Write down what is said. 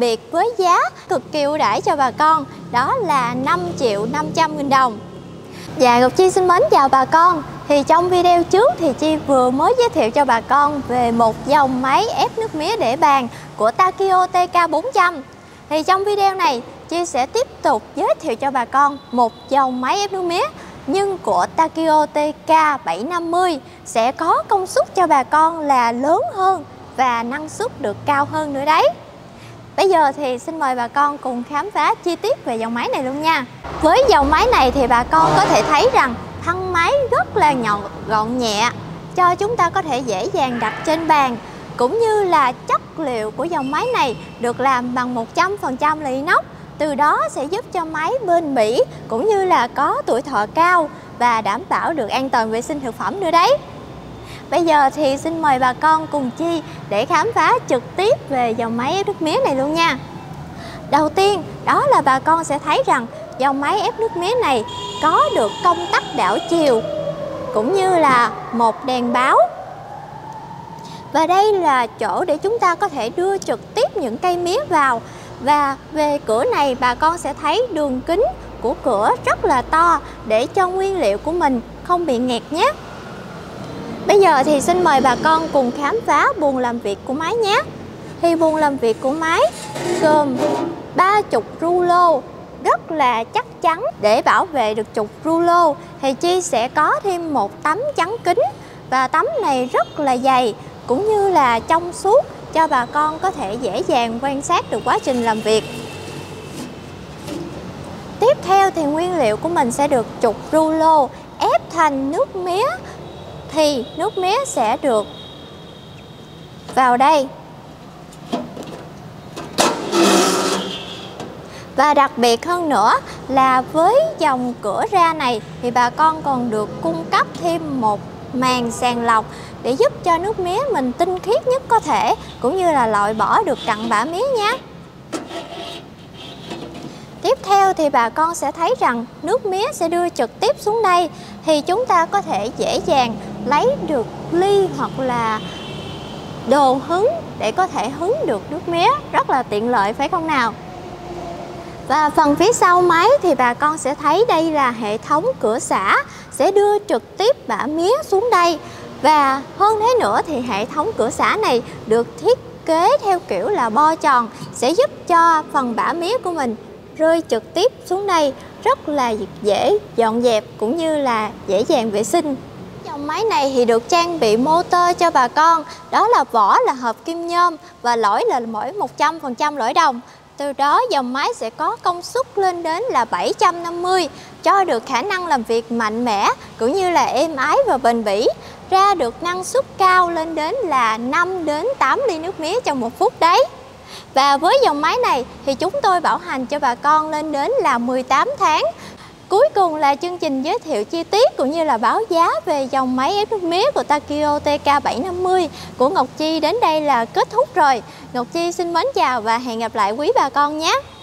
biệt với giá cực kỳ ưu đãi cho bà con, đó là 5.500.000 đồng. Dạ, Ngọc Chi xin mến chào bà con. Thì trong video trước thì Chi vừa mới giới thiệu cho bà con về một dòng máy ép nước mía để bàn của Takio TK400. Thì trong video này Chi sẽ tiếp tục giới thiệu cho bà con một dòng máy ép nước mía nhưng của Takio TK750 sẽ có công suất cho bà con là lớn hơn và năng suất được cao hơn nữa đấy. Bây giờ thì xin mời bà con cùng khám phá chi tiết về dòng máy này luôn nha. Với dòng máy này thì bà con có thể thấy rằng thân máy rất là gọn nhẹ, cho chúng ta có thể dễ dàng đặt trên bàn, cũng như là chất liệu của dòng máy này được làm bằng 100% là inox. Từ đó sẽ giúp cho máy bền bỉ cũng như là có tuổi thọ cao và đảm bảo được an toàn vệ sinh thực phẩm nữa đấy. Bây giờ thì xin mời bà con cùng Chi để khám phá trực tiếp về dòng máy ép nước mía này luôn nha. Đầu tiên đó là bà con sẽ thấy rằng dòng máy ép nước mía này có được công tắc đảo chiều cũng như là một đèn báo. Và đây là chỗ để chúng ta có thể đưa trực tiếp những cây mía vào. Và về cửa này bà con sẽ thấy đường kính của cửa rất là to để cho nguyên liệu của mình không bị nghẹt nhé. Bây giờ thì xin mời bà con cùng khám phá buồng làm việc của máy nhé. Thì buồng làm việc của máy gồm 30 rulo rất là chắc chắn. Để bảo vệ được trục rulo thì Chi sẽ có thêm một tấm chắn kính, và tấm này rất là dày cũng như là trong suốt cho bà con có thể dễ dàng quan sát được quá trình làm việc. Tiếp theo thì nguyên liệu của mình sẽ được trục rulo ép thành nước mía. Thì nước mía sẽ được vào đây. Và đặc biệt hơn nữa là với dòng cửa ra này thì bà con còn được cung cấp thêm một màng sàng lọc để giúp cho nước mía mình tinh khiết nhất có thể, cũng như là loại bỏ được cặn bã mía nhé. Tiếp theo thì bà con sẽ thấy rằng nước mía sẽ đưa trực tiếp xuống đây, thì chúng ta có thể dễ dàng lấy được ly hoặc là đồ hứng để có thể hứng được nước mía, rất là tiện lợi phải không nào? Và phần phía sau máy thì bà con sẽ thấy đây là hệ thống cửa xả sẽ đưa trực tiếp bã mía xuống đây. Và hơn thế nữa thì hệ thống cửa xả này được thiết kế theo kiểu là bo tròn, sẽ giúp cho phần bã mía của mình rơi trực tiếp xuống đây, rất là dễ dọn dẹp cũng như là dễ dàng vệ sinh. Dòng máy này thì được trang bị motor cho bà con, đó là vỏ là hợp kim nhôm và lõi là mỗi 100% lõi đồng. Từ đó dòng máy sẽ có công suất lên đến là 750, cho được khả năng làm việc mạnh mẽ cũng như là êm ái và bền bỉ, ra được năng suất cao lên đến là 5 đến 8 ly nước mía trong 1 phút đấy. Và với dòng máy này thì chúng tôi bảo hành cho bà con lên đến là 18 tháng. Cuối cùng là chương trình giới thiệu chi tiết cũng như là báo giá về dòng máy ép nước mía của Takio TK750 của Ngọc Chi đến đây là kết thúc rồi. Ngọc Chi xin mến chào và hẹn gặp lại quý bà con nhé.